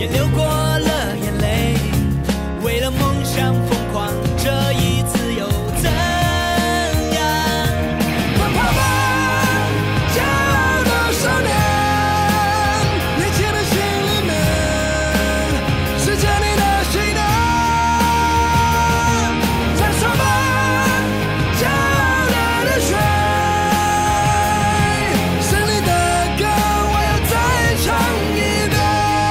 也流过了眼泪，为了梦想疯狂，这一次又怎样？快跑吧，骄傲的少年，年轻的心里面是着你的心呢。再说吧，骄傲的热血，胜利的歌我要再唱一遍。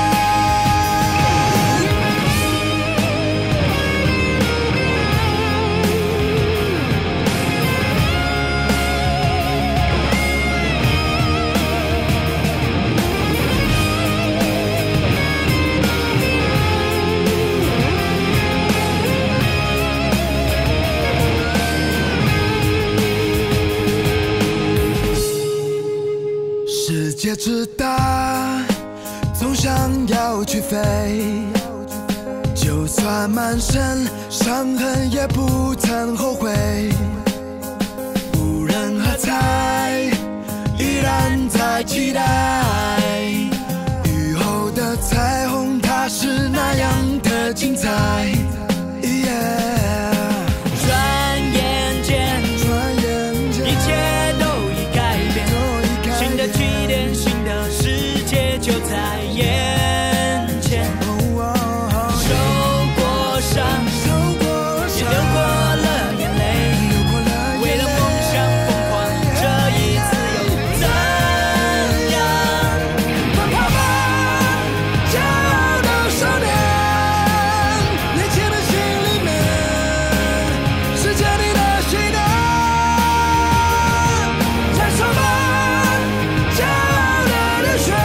世界之大，总想要去飞，就算满身伤痕也不曾后悔。无人喝彩，依然在期待雨后的彩虹，它是那样的精彩。转眼间，一切都已改变，新的起点，新的世界就在眼前。受过伤，也流过了眼泪，为了梦想疯狂，这一次又怎样？快跑吧，骄傲的少年，年轻的心里面是着你的心呢。再说吧，骄傲的热血，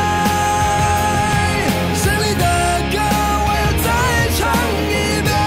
胜利的歌我要再唱一遍。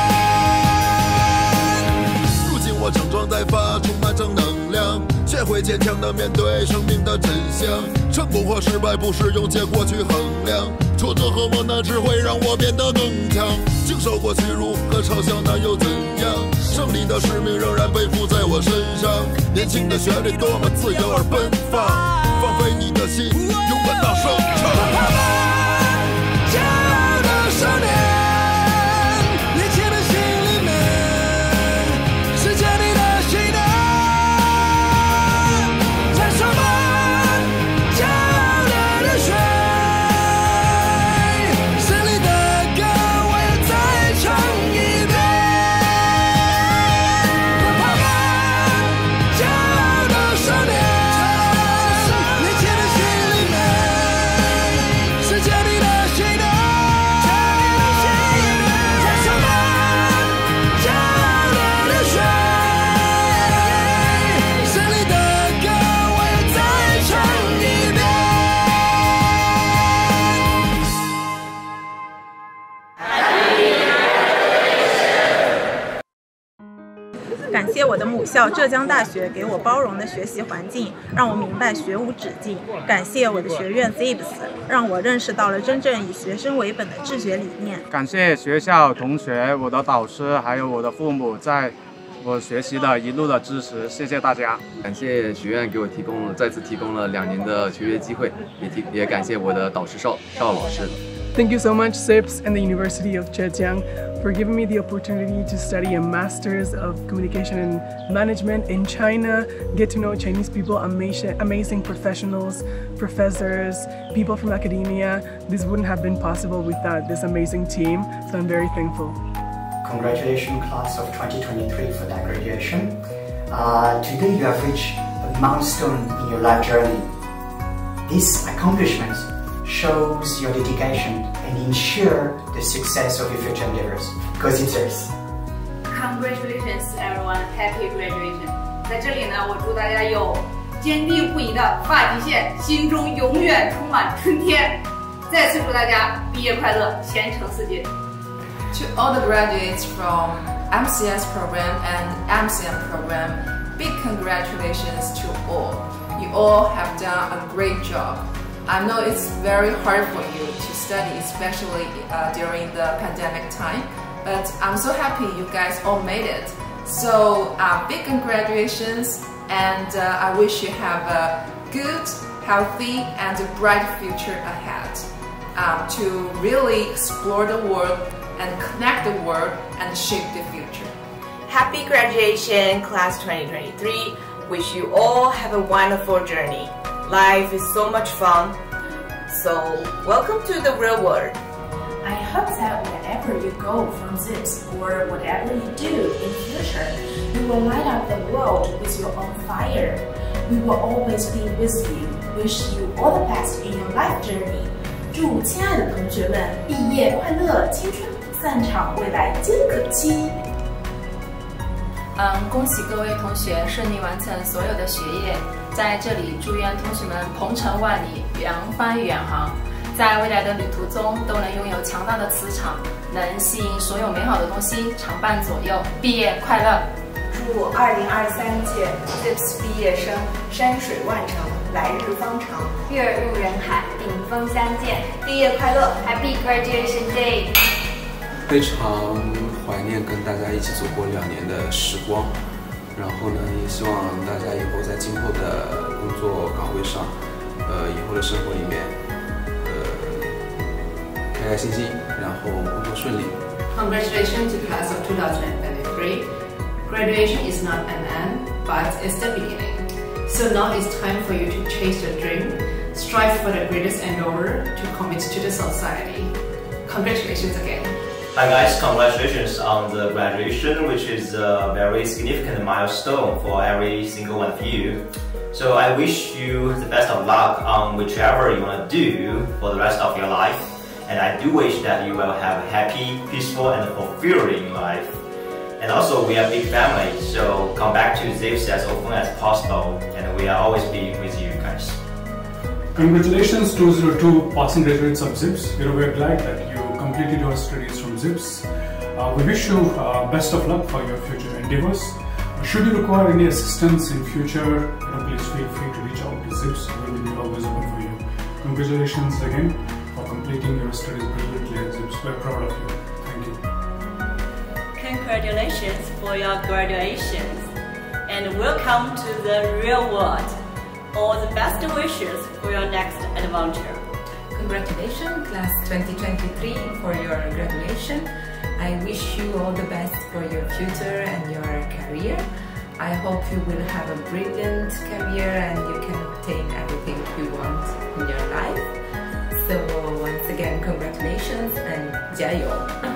如今我整装待发，充满正能量，学会坚强地面对生命的真相。成功或失败不是用结果去衡量，挫折和磨难只会让我变得更强。经受过屈辱和嘲笑，那又怎样？胜利的使命仍然背负在我身上。年轻的旋律多么自由而奔放，放飞你的心，勇敢大声唱。 跑吧，骄傲的少年，年轻的心里面是着你的心呢。再说吧，骄傲的热血，胜利的歌我要再唱一遍。快跑吧，骄傲的少年，年轻的心里面是着你的心呢。再说吧，骄傲的热血，胜利的歌我要再唱一遍。 感谢我的母校浙江大学给我包容的学习环境，让我明白学无止境。感谢我的学院 ZIBS， 让我认识到了真正以学生为本的治学理念。 感谢学校同学、我的导师还有我的父母在我学习的一路的支持，谢谢大家。 感谢学院给我再次提供了2年的求学机会，也感谢我的导师邵老师。 Thank you so much, ZIBS and the University of Zhejiang, for giving me the opportunity to study a Master's of Communication and Management in China, get to know Chinese people, amazing professionals, professors, people from academia. This wouldn't have been possible without this amazing team, so I'm very thankful. Congratulations, class of 2023 for that graduation. Today you have reached a milestone in your life journey. This accomplishment shows your dedication and ensure the success of your future endeavors. Go ZIBSers! Congratulations, everyone! Happy graduation! 在这里呢，我祝大家有坚定不移的发际线，心中永远充满春天。再次祝大家毕业快乐，前程似锦。 To all the graduates from MCS program and MCM program, big congratulations to all. You all have done a great job. I know it's very hard for you to study, especially during the pandemic time, but I'm so happy you guys all made it. So big congratulations, and I wish you have a good, healthy, and a bright future ahead. to really explore the world and connect the world and shape the future. Happy graduation, class 2023. Wish you all have a wonderful journey. Life is so much fun. So, welcome to the real world. I hope that wherever you go from ZIBS or whatever you do in future, you will light up the world with your own fire. We will always be with you. Wish you all the best in your life journey. 祝亲爱的同学们毕业快乐，青春不散场，未来皆可期。 恭喜各位同学顺利完成所有的学业，在这里祝愿同学们鹏程万里，扬帆远航，在未来的旅途中都能拥有强大的磁场，能吸引所有美好的东西常伴左右。毕业快乐！ 祝2023届 ZIBS 毕业生山水万程，来日方长， 跃入人海，顶峰相见。 毕业快乐 ，Happy Graduation Day！ 非常怀念跟大家一起走过2年的时光，然后呢，也希望大家以后在今后的工作岗位上，以后的生活里面，开开心心，然后工作顺利。 Congratulations to class of 2023. Graduation is not an end, but it's the beginning. So now it's time for you to chase your dream, strive for the greatest endeavor to commit to the society. Congratulations again. Hi guys, congratulations on the graduation, which is a very significant milestone for every single one of you. So I wish you the best of luck on whichever you want to do for the rest of your life. And I do wish that you will have a happy, peaceful and fulfilling life. And also we are a big family, so come back to ZIBS as often as possible, and we will always be with you guys. Congratulations to 202 passing graduates of ZIBS. We're glad that you completed your studies from ZIBS. We wish you best of luck for your future endeavors. Should you require any assistance in future, please feel free to reach out to ZIBS. We will be always open for you. Congratulations again for completing your studies brilliantly at ZIBS. We're proud of you. Thank you. Congratulations for your graduations and welcome to the real world. All the best wishes for your next adventure. Congratulations, class 2023, for your graduation. I wish you all the best for your future and your career. I hope you will have a brilliant career and you can obtain everything you want in your life. So once again, congratulations and 加油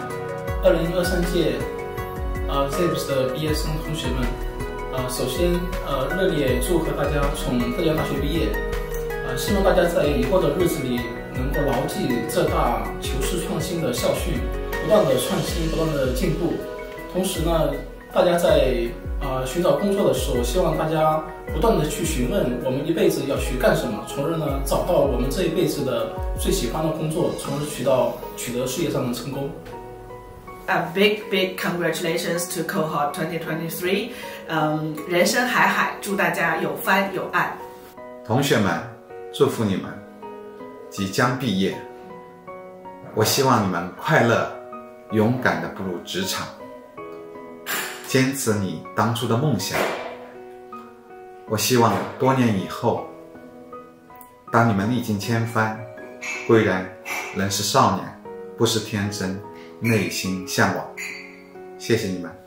！2023届ZIBS 的毕业生同学们，首先热烈祝贺大家从浙江大学毕业。希望大家在以后的日子里能够牢记浙大求是创新的校训，不断的创新，不断的进步。同时呢，大家在寻找工作的时候，希望大家不断的去询问我们一辈子要去干什么，从而呢找到我们这一辈子的最喜欢的工作，从而取得事业上的成功。 A big congratulations to cohort 2023. 人生海海，祝大家有帆有岸。 同学们，祝福你们即将毕业。我希望你们快乐、勇敢地步入职场，坚持你当初的梦想。我希望多年以后，当你们历经千帆，归然仍是少年，不失天真，内心向往。谢谢你们。